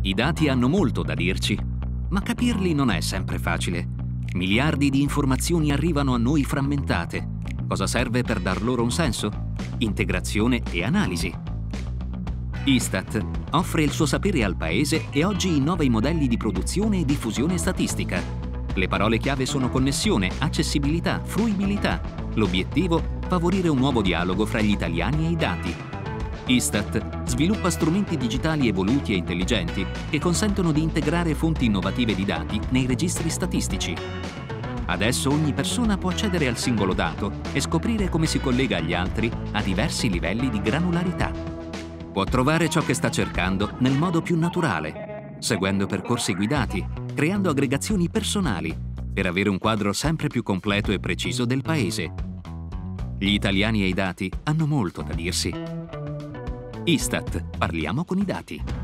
I dati hanno molto da dirci, ma capirli non è sempre facile. Miliardi di informazioni arrivano a noi frammentate. Cosa serve per dar loro un senso? Integrazione e analisi. Istat offre il suo sapere al Paese e oggi innova i modelli di produzione e diffusione statistica. Le parole chiave sono connessione, accessibilità, fruibilità. L'obiettivo? Favorire un nuovo dialogo fra gli italiani e i dati. Istat sviluppa strumenti digitali evoluti e intelligenti che consentono di integrare fonti innovative di dati nei registri statistici. Adesso ogni persona può accedere al singolo dato e scoprire come si collega agli altri a diversi livelli di granularità. Può trovare ciò che sta cercando nel modo più naturale, seguendo percorsi guidati, creando aggregazioni personali, per avere un quadro sempre più completo e preciso del Paese. Gli italiani e i dati hanno molto da dirsi. Istat, parliamo con i dati.